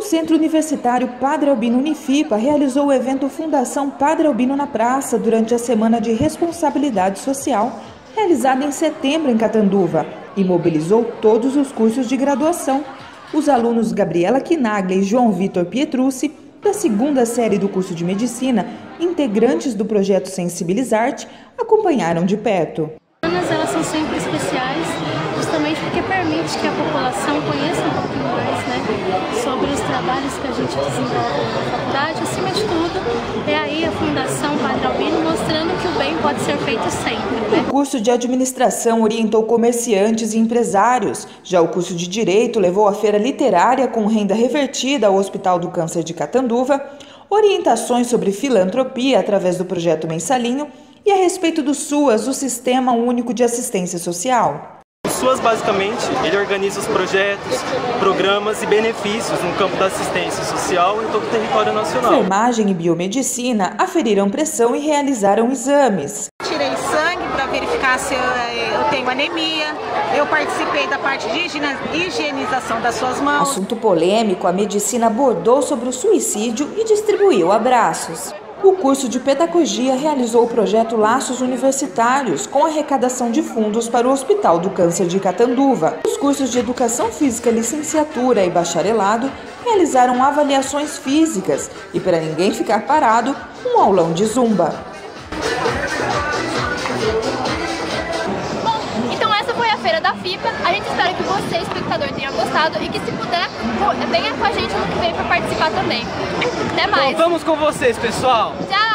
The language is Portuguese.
Centro Universitário Padre Albino Unifipa realizou o evento Fundação Padre Albino na Praça durante a Semana de Responsabilidade Social, realizada em setembro em Catanduva, e mobilizou todos os cursos de graduação. Os alunos Gabriela Quinaglia e João Vitor Pietrucci, da segunda série do curso de Medicina, integrantes do projeto Sensibilizarte, acompanharam de perto. Elas são sempre especiais, justamente porque permite que a população conheça um pouquinho mais, sobre os trabalhos que a gente desenvolve na faculdade. Acima de tudo, é aí a Fundação Padre Albino mostrando que o bem pode ser feito sempre. O curso de Administração orientou comerciantes e empresários. Já o curso de Direito levou a feira literária com renda revertida ao Hospital do Câncer de Catanduva, orientações sobre filantropia através do projeto Mensalinho e a respeito do SUAS, o Sistema Único de Assistência Social. O SUAS, basicamente, ele organiza os projetos, programas e benefícios no campo da assistência social em todo o território nacional. Enfermagem e biomedicina aferiram pressão e realizaram exames. Tirei sangue para verificar se eu tenho anemia. Eu participei da parte de higienização das suas mãos. Assunto polêmico, a medicina abordou sobre o suicídio e distribuiu abraços. O curso de Pedagogia realizou o projeto Laços Universitários, com arrecadação de fundos para o Hospital do Câncer de Catanduva. Os cursos de Educação Física, Licenciatura e Bacharelado realizaram avaliações físicas e, para ninguém ficar parado, um aulão de zumba. Bom, então essa foi a feira da FIPA. A gente espera que você, espectador, tenha gostado e que, se puder, venha com a gente no que vem para participar também. Até mais! Então, vamos com vocês, pessoal! Tchau!